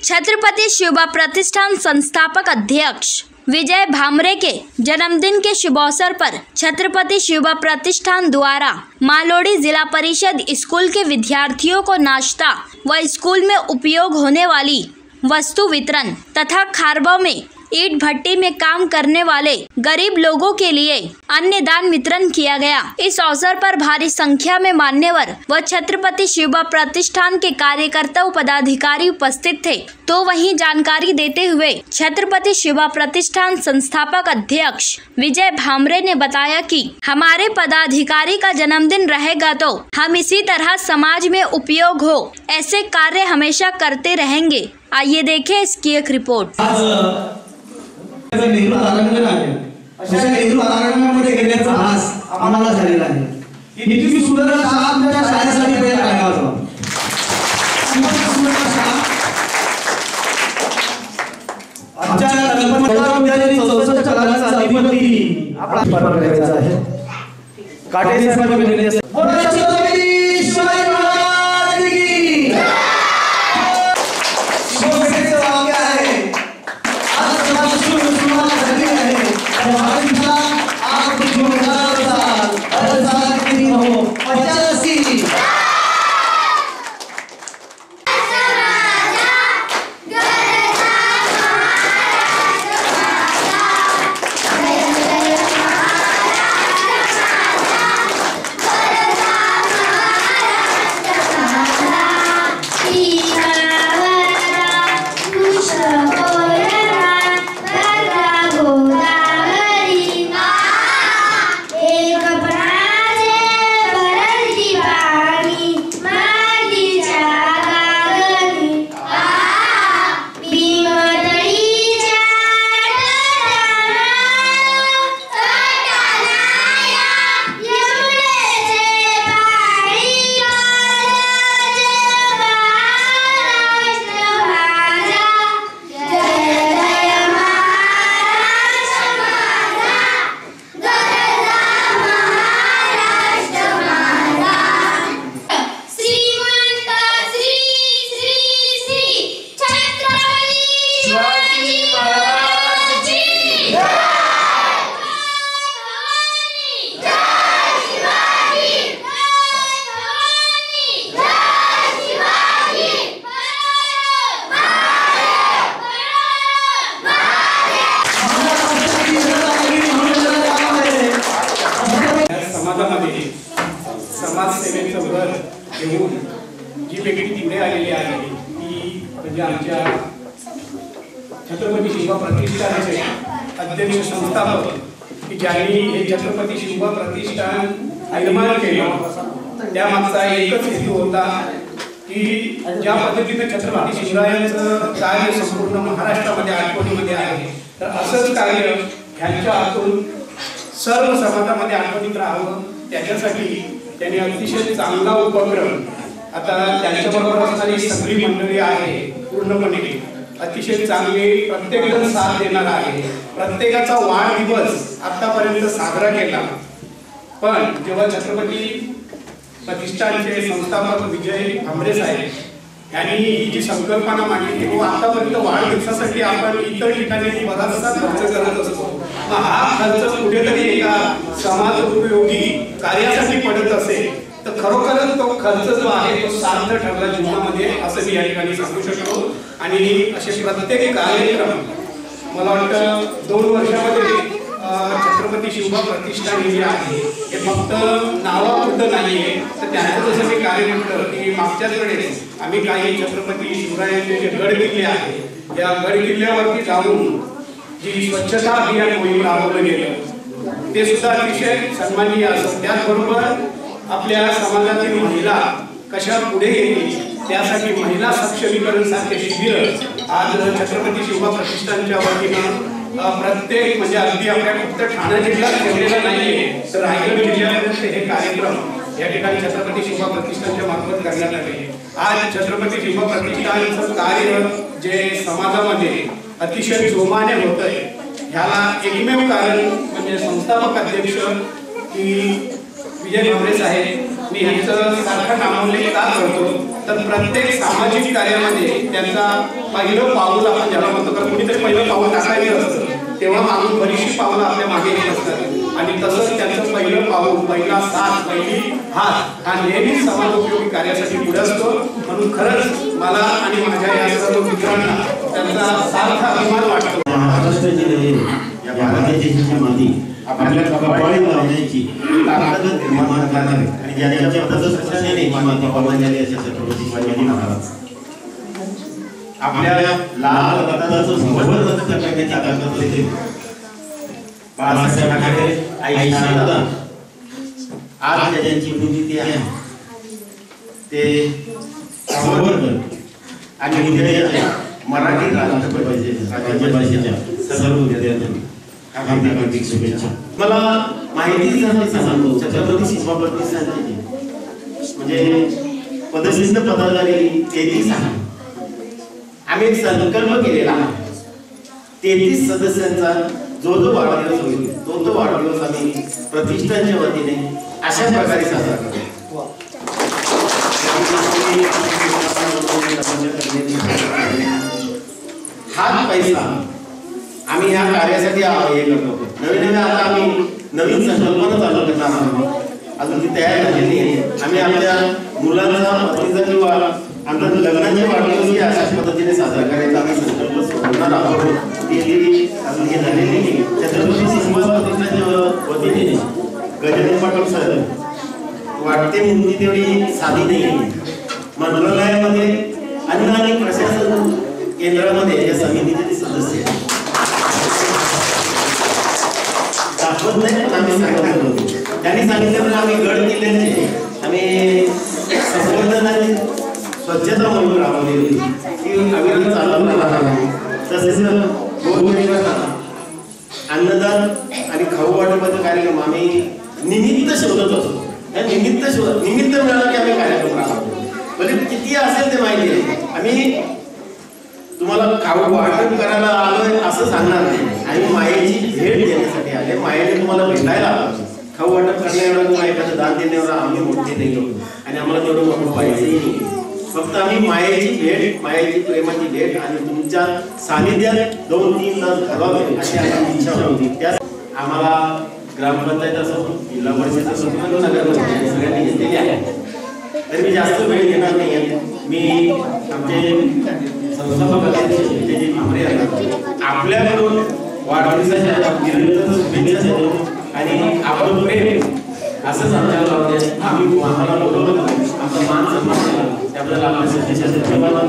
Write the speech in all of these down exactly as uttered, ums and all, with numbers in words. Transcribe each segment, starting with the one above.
छत्रपति शिवबा प्रतिष्ठान संस्थापक अध्यक्ष विजय भामरे के जन्मदिन के शुभ अवसर पर छत्रपति शिवबा प्रतिष्ठान द्वारा मालोड़ी जिला परिषद स्कूल के विद्यार्थियों को नाश्ता व स्कूल में उपयोग होने वाली वस्तु वितरण तथा खारबा में ईट भट्टी में काम करने वाले गरीब लोगों के लिए अन्न दान वितरण किया गया। इस अवसर पर भारी संख्या में मान्यवर व छत्रपति शिवबा प्रतिष्ठान के कार्यकर्ता व पदाधिकारी उपस्थित थे। तो वहीं जानकारी देते हुए छत्रपति शिवबा प्रतिष्ठान संस्थापक अध्यक्ष विजय भामरे ने बताया कि हमारे पदाधिकारी का जन्मदिन रहेगा तो हम इसी तरह समाज में उपयोग हो ऐसे कार्य हमेशा करते रहेंगे। आइए देखें इसकी एक रिपोर्ट। नेहरू तारांगण आहे, अशा नेहरू तारांगणामध्ये गेल्याचा भास आम्हाला झालेला आहे। इतकी सुंदर शाळा आमच्या शाळेसाठी तयार आहे आहोत। आमच्या कल्पना विद्यालयाची चौसष्ट शाळांचा अधिपती आपला परवाना करायचा आहे। काटेरी साहेबांनी विनंती आहे। छत्रपती शिवाजी महाराज की जय। शिवसेनेचं वाक्य आहे, आज समाज सुसंस्कृत झाली आहे। भारताचा आप जोरदार साथ हर साथ की हो पचासी समाजसेवेचं घर घेऊन जी व्यक्ती पुढे आलेली आहे ती म्हणजे आमच्या छत्रपती शिवबा प्रतिष्ठानचे अध्यक्ष संस्थापक की ज्यांनी हे छत्रपती शिवबा प्रतिष्ठान निर्माण केलं। त्यामागचा एकच हेतू होता की ज्या पद्धतीने छत्रपती शिवरायांचं कार्य संपूर्ण महाराष्ट्रामध्ये आठवणीमध्ये आहे, तर असंच कार्य ह्यांच्या हातून सर्व समाजामध्ये आठवणीत राहावं त्याच्यासाठी त्यांनी अतिशय चांगला उपक्रम, आता त्यांच्याबरोबर असणारी सगळी मंडळी आहे पूर्णपणे अतिशय चांगली, प्रत्येकजण साथ देणार आहे। प्रत्येकाचा वाढदिवस आतापर्यंत साजरा केला, पण जेव्हा छत्रपती प्रतिष्ठानचे संस्थापक विजय भामरे साहेब यांनी ही जी संकल्पना मांडली तेव्हा आतापर्यंत वाढदिवसासाठी आपण इतर ठिकाणी बराचसा खर्च करत असतो, हा खर्च कुठेतरी एका समाज उपयोगी कार्यासाठी पडत असेल तर खरोखरच तो खर्च जो आहे तो सार्थ ठरला जीवनामध्ये असं मी या ठिकाणी सांगू शकतो। आणि असे प्रत्येक कार्यक्रम मला वाटतं दोन वर्षामध्ये छत्रपती शिवबा प्रतिष्ठान जे आहे हे फक्त नावापुरतं नाही आहे, तर त्यांचं जसं मी कार्य म्हटलं की मागच्याच वेळेस आम्ही काही छत्रपती शिवरायांचे जे गड किल्ले आहे या गड किल्ल्यावरती जाऊन जी स्वच्छता अभियान मोहीम राबवलं गेलं ते सुद्धा अतिशय सन्माननीय असं। त्याचबरोबर आपल्या समाजातील महिला कशा पुढे येतील त्यासाठी महिला सक्षमीकरण सारखे शिबिर आज छत्रपती शिवबा प्रतिष्ठानच्या वतीनं प्रत्येक म्हणजे अगदी आपल्या फक्त ठाणे जिल्ह्यात ठेवलेला नाहीये, तर रायगड जिल्ह्यामध्ये हे कार्यक्रम या ठिकाणी छत्रपती शिवबा प्रतिष्ठानच्या मार्फत करण्यात आले। आज छत्रपती शिवबा प्रतिष्ठानचं कार्य जे समाजामध्ये अतिशय जोमाने होत आहे ह्याला एकमेव कारण म्हणजे संस्थापक अध्यक्ष की विजय भामरे साहेब मी ह्यांचं सारखं नामोल्लेख का करतो तर प्रत्येक सामाजिक कार्यामध्ये त्यांचा पहिलं पाऊल आपण ज्याला म्हणतो कारण कुणीतरी पहिलं पाऊल टाकायचं असतं तेव्हा मागून बरीचशी पावलं आपल्या मागे येत असतात आणि तसंच त्यांचं पहिलं पाऊल पहिला साथ पहिली हात हा नेहमीच समाजोपयोगी कार्यासाठी पुढे असतो म्हणून खरंच मला आणि माझ्या या सर्व मित्रांना त्यांचा सार्थ अभिमान वाटतो. महाराष्ट्राची नव्हे या भारत देशाची माती आपल्या कपाळी लावण्याची ताकद निर्माण करणारे आणि ज्यांच्या पदस्पर्शाने ही माती पावन झाली असे छत्रपती शिवाजी महाराज आपल्या लाल रक्ताचं संवर्धन करण्याची ताकद होते. बाळासाहेब ठाकरे आई शारदा आज ज्यांची पुण्यतिथी आहे ते संवर्धन आणि उद्या मराठी राज्यभाषेच्या सर्व विद्यार्थ्यांना हार्दिक हार्दिक शुभेच्छा. मला माहिती सांगतो छत्रपती शिवप्रतिष्ठानची म्हणजे पदसिद्ध पदाधिकारी तेहतीस आहे. आम्ही एक संकल्प केलेला तेहतीस सदस्यांचा जो जो वाढदिवस होईल तो तो वाढदिवस आम्ही प्रतिष्ठानच्या वतीने अशा प्रकारे साजरा करतो. हाच पैसा आम्ही ह्या कार्यासाठी हे करतो. नवीन नवीन आता आम्ही नवीन संकल्पना चालू करणार आहोत. अजून ती तयार झालेली आहे. आम्ही आपल्या मुलांचा पत्नीचा किंवा आमच्या लग्नाच्या वाढदिवस अशाच पद्धतीने साजरा करायचा आम्ही संकल्प सोडणार आहोत. ती अजून हे झालेली नाही. छत्रपती शिवाजी प्रतिष्ठानच्या वतीने गजानन पाटील सर वाटते मूर्ती तेवढी साधी नाही. मंत्रालयामध्ये अन्न आणि प्रशासन केंद्रामध्ये या समितीचे सदस्य दाखवत नाही पण आम्ही सांगत होतो. त्यांनी सांगितलं आम्ही गड किल्ल्यांचे आम्ही संवर्धन आणि स्वच्छता मोहीम राबवलेली ती आम्ही चालवणार आहोत. तसेच अन्नदान आणि खाऊ वाटपाचा कार्यक्रम आम्ही निमित्त शोधत असतो. या निमित्त शोध निमित्त मिळालं की आम्ही कार्यक्रम राबवतो. म्हणजे किती असेल ते माहिती आहे. आम्ही तुम्हाला खाऊ वाटप करायला आलोय असं सांगणार नाही. आम्ही मायेची भेट देण्यासाठी आले. मायेने तुम्हाला भेटायला आलो. खाऊ वाटप करण्याएवढा किंवा एखादं दान देण्यावर आम्ही मोठे नाही होतो आणि आम्हाला तेवढं मोठं पाहिजेही नाही. फक्त आम्ही मायेची भेट मायेची प्रेमाची भेट आणि तुमच्या सानिध्यात दोन तीन तास घालवावे अशी आमची इच्छा होती. त्या आम्हाला ग्रामपंचायत असो जिल्हा परिषद असो किंवा नगरपंचायत सगळ्यांनी घेतलेली आहे. तरी मी जास्त वेळ घेणार नाही आहे. मी आमचे संस्थापक अध्यक्ष भामरे आपल्याकडून वाढदिवसाच्या निरंतर शुभेच्छा देतो आणि आपलं प्रेम असंच आमच्यावर लावते. आम्ही आम्हाला बोलवलं आमचा मान सन्मान केला त्याबद्दल आपल्या देशाचे धन्यवाद.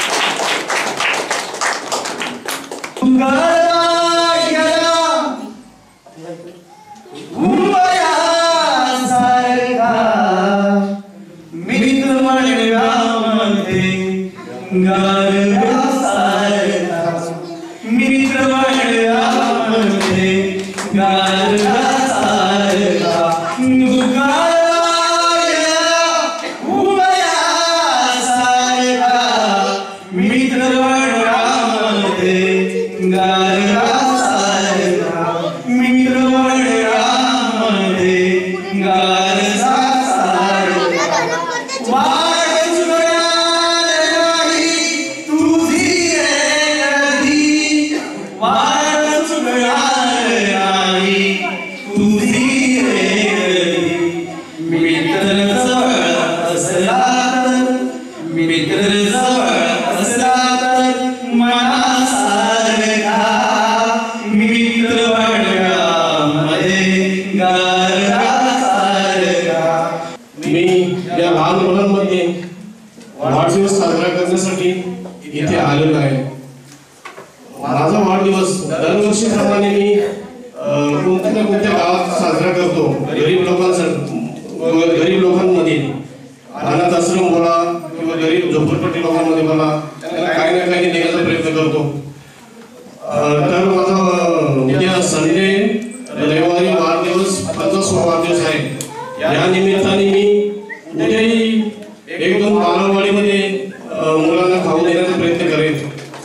वाढदिवस साजरा करण्यासाठी इथे आलेलो आहे. माझा वाढदिवस दरवर्षीप्रमाणे मी कोणत्या ना कोणत्या गावात साजरा करतो. गरीब लोकांसाठी गरीब लोकांमध्ये अनाथ आश्रम बोला किंवा गरीब झोपडपट्टी लोकांमध्ये बोला त्यांना काही ना काही देण्याचा प्रयत्न करतो. तर माझा उद्या संडे रविवारी वाढदिवस पन्नासावा वाढदिवस आहे. या निमित्ताने मी उद्याही एक दोन बालवाडीमध्ये मुलांना खाऊ देण्याचा प्रयत्न करेन.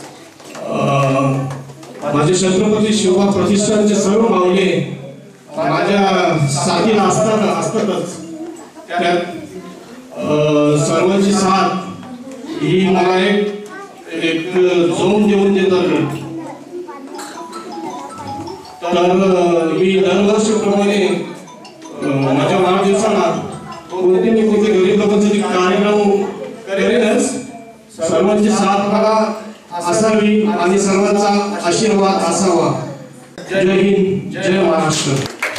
माझे छत्रपती शिवबा प्रतिष्ठानचे सर्व माऊली माझ्या साथीला असतात असतातच. त्यात मी दरवर्षीप्रमाणे माझ्या वाढदिवसाला कोणते ना कोणते गरीब लोकांसाठी कार्यक्रम करेनच. सर्वांची साथ मला असावी आणि सर्वांचा आशीर्वाद असावा. जय हिंद, जय महाराष्ट्र.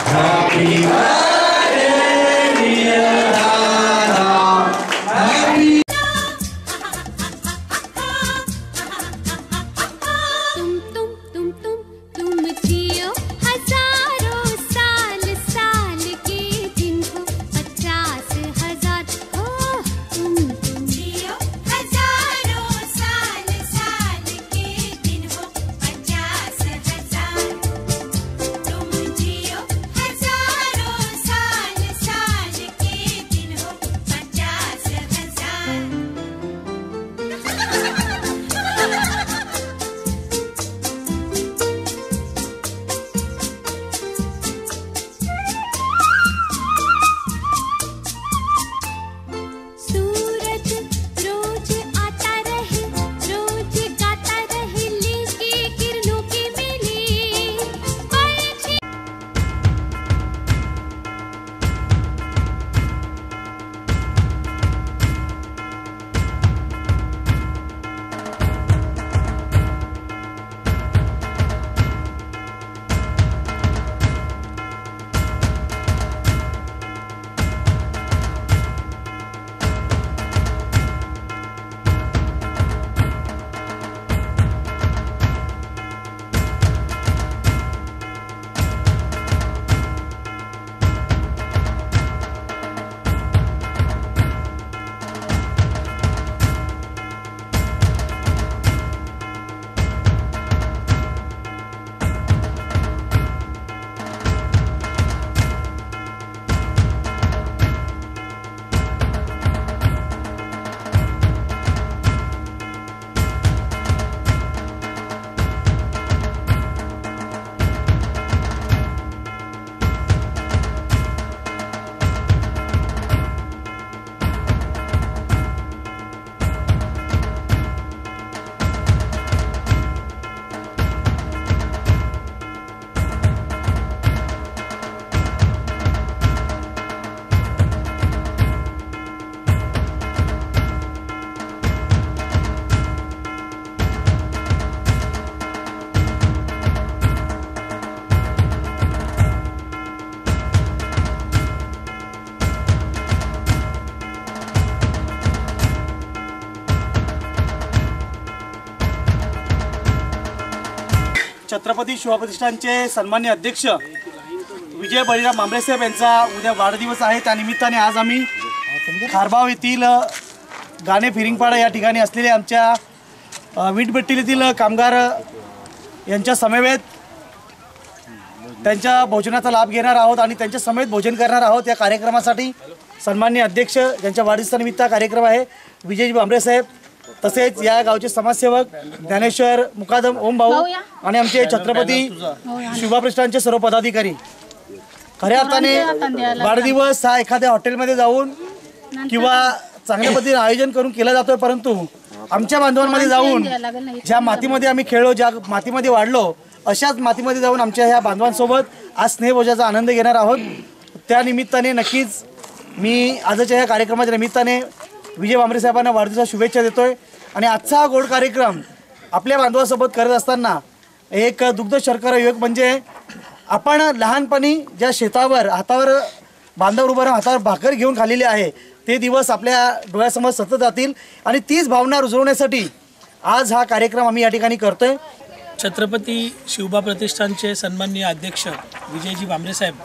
छत्रपती शिवा प्रतिष्ठानचे सन्माननीय अध्यक्ष विजय बळीराम भांबरे साहेब यांचा उद्या वाढदिवस आहे. त्यानिमित्ताने आज आम्ही खारबाव येथील गाणे फिरिंगपाडा या ठिकाणी असलेले आमच्या वीटभट्टीतील कामगार यांच्या समवेत त्यांच्या भोजनाचा लाभ घेणार आहोत आणि त्यांच्या समेत भोजन करणार आहोत. या कार्यक्रमासाठी सन्माननीय अध्यक्ष ज्यांच्या वाढदिवसानिमित्त कार्यक्रम आहे विजयजी भांबरे साहेब, तसेच या गावचे समाजसेवक ज्ञानेश्वर मुकादम, ओम भाऊ आणि आमचे छत्रपती शिवा प्रतिष्ठानचे सर्व पदाधिकारी. खऱ्या अर्थाने वाढदिवस हा एखाद्या हॉटेलमध्ये जाऊन किंवा चांगल्या पद्धतीने आयोजन करून केला जातोय, परंतु आमच्या बांधवांमध्ये जाऊन ज्या मातीमध्ये आम्ही खेळलो, ज्या मातीमध्ये वाढलो, अशाच मातीमध्ये जाऊन आमच्या ह्या बांधवांसोबत आज स्नेहभोजाचा आनंद घेणार आहोत. त्या निमित्ताने नक्कीच मी आजच्या या कार्यक्रमाच्या निमित्ताने विजय भांबरे साहेबांना वाढदिवसाच्या शुभेच्छा देतोय. आणि आजचा हा गोड कार्यक्रम आपल्या बांधवांसोबत करत असताना एक दुग्ध शर्करा योग म्हणजे आपण लहानपणी ज्या शेतावर हातावर बांधावर उभं राहून हातावर भाकर घेऊन खाल्लेली आहे ते दिवस आपल्या डोळ्यासमोर सतत जातील आणि तीच भावना रुजवण्यासाठी आज हा कार्यक्रम आम्ही या ठिकाणी करतोय. छत्रपती शिवबा प्रतिष्ठानचे सन्माननीय अध्यक्ष विजयजी भांबरे साहेब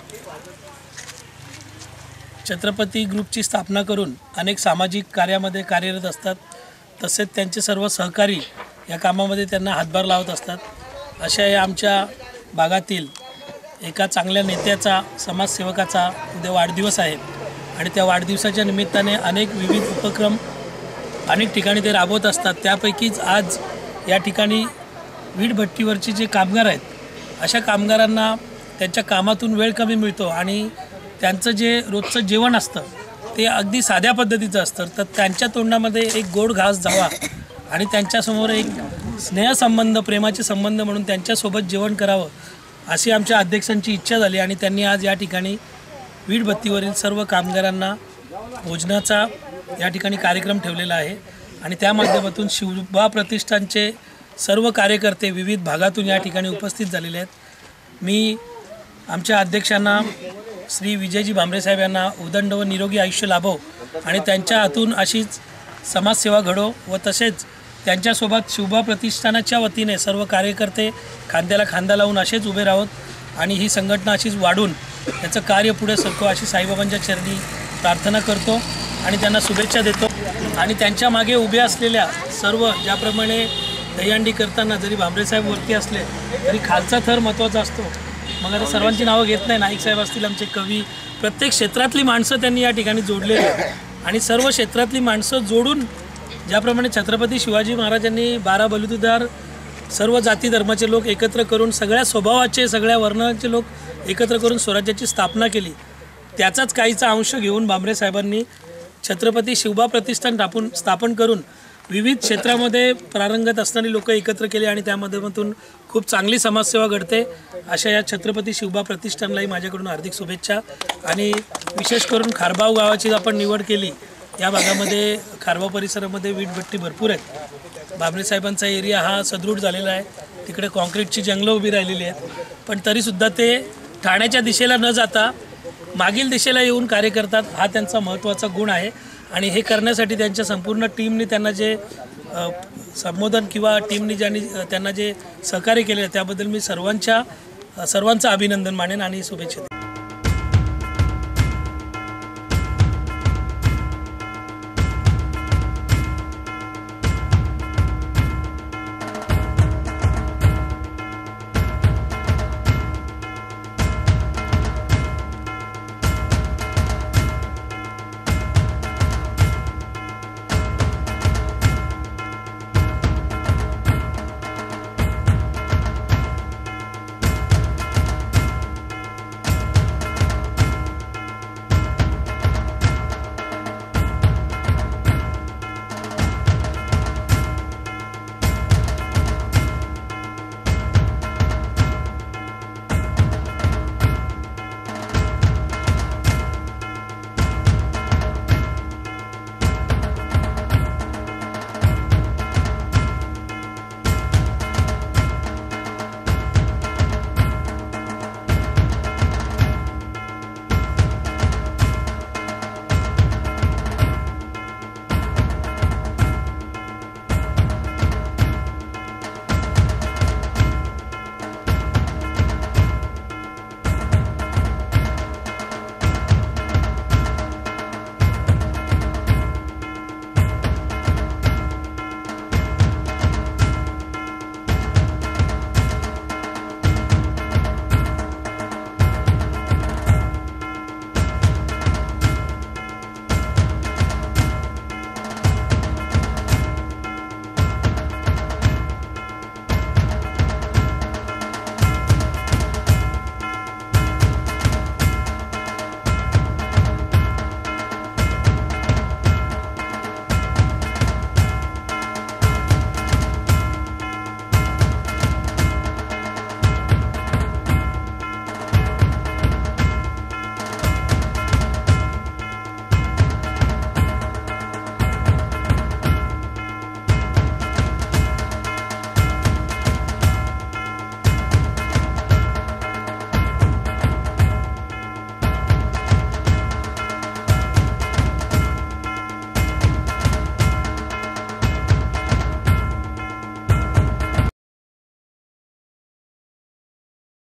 छत्रपती ग्रुपची स्थापना करून अनेक सामाजिक कार्यामध्ये कार्यरत असतात. तसेच त्यांचे सर्व सहकारी या कामामध्ये त्यांना हातभार लावत असतात. अशा या आमच्या भागातील एका चांगल्या नेत्याचा, समाजसेवकाचा उद्या वाढदिवस आहे आणि त्या वाढदिवसाच्या निमित्ताने अनेक विविध उपक्रम अनेक ठिकाणी ते राबवत असतात. त्यापैकीच आज या ठिकाणी वीटभट्टीवरचे जे कामगार आहेत, अशा कामगारांना त्यांच्या कामातून वेळ कमी मिळतो आणि त्यांचं जे रोजचं जेवण असतं ते अगदी साध्या पद्धतीचं असतं. तर त्यांच्या तोंडामध्ये एक गोड घास जावा आणि त्यांच्यासमोर एक स्नेहसंबंध, प्रेमाचे संबंध म्हणून त्यांच्यासोबत जेवण करावं अशी आमच्या अध्यक्षांची इच्छा झाली आणि त्यांनी आज या ठिकाणी वीटभट्टीवरील सर्व कामगारांना भोजनाचा या ठिकाणी कार्यक्रम ठेवलेला आहे आणि त्या माध्यमातून शिवबा प्रतिष्ठानचे सर्व कार्यकर्ते विविध भागातून या ठिकाणी उपस्थित झालेले आहेत। मी आमच्या अध्यक्षांना श्री विजयजी भामरे साहेब यांना उदंड व निरोगी आयुष्य लाभो आणि त्यांच्या हातून अशीच समाजसेवा घडो व तसेच त्यांच्यासोबत शिवबा प्रतिष्ठानाच्या वतीने सर्व कार्यकर्ते खांद्याला खांदा लावून असेच उभे राहोत आणि ही संघटना अशीच वाढून त्याचं कार्य पुढे सरको अशी साईबाबांच्या चरणी प्रार्थना करतो आणि त्यांना शुभेच्छा देतो। आणि त्यांच्या मागे उभे असलेल्या सर्व ज्याप्रमाणे दहीहंडी करताना जरी भामरे साहेब वरती असले तरी खालचा थर महत्त्वाचा असतो। मग आता सर्वांची नावं घेत नाही, नाईक साहेब असतील आमचे कवी, प्रत्येक क्षेत्रातली माणसं त्यांनी या ठिकाणी जोडलेली आहेत आणि सर्व क्षेत्रातली माणसं जोडून ज्याप्रमाणे छत्रपती शिवाजी महाराजांनी बारा बलुतेदार सर्व जाती धर्माचे लोक एकत्र करून सगळ्या स्वभावाचे सगळ्या वर्णाचे लोक एकत्र करून स्वराज्याची स्थापना केली, त्याचाच काहीचा अंश घेऊन भामरे साहेबांनी छत्रपती शिवबा प्रतिष्ठान स्थापन स्थापन करून विविध क्षेत्रामध्ये प्रारंगत असणारी लोक एकत्र केले आणि त्यामाध्यमातून खूप चांगली समाजसेवा घडते। अशा या छत्रपती शिवबा प्रतिष्ठानलाही माझ्याकडून हार्दिक शुभेच्छा। आणि विशेष करून खारबाव गावाची आपण निवड केली, या भागामध्ये खारबाव परिसरामध्ये वीटभट्टी भरपूर आहेत। भामरे साहेबांचा एरिया हा सदृढ झालेला आहे, तिकडे कॉन्क्रीटची जंगलं उभी राहिलेली आहेत, पण तरीसुद्धा ते ठाण्याच्या दिशेला न जाता मागील दिशेला येऊन कार्य करतात, हा त्यांचा महत्त्वाचा गुण आहे। आणि हे करण्यासाठी त्यांच्या संपूर्ण टीमने त्यांना जे संबोधन किंवा टीमने ज्यांनी त्यांना जे सहकार्य केले त्याबद्दल मी सर्वांच्या सर्वांचं अभिनंदन मानेन आणि शुभेच्छा देईन।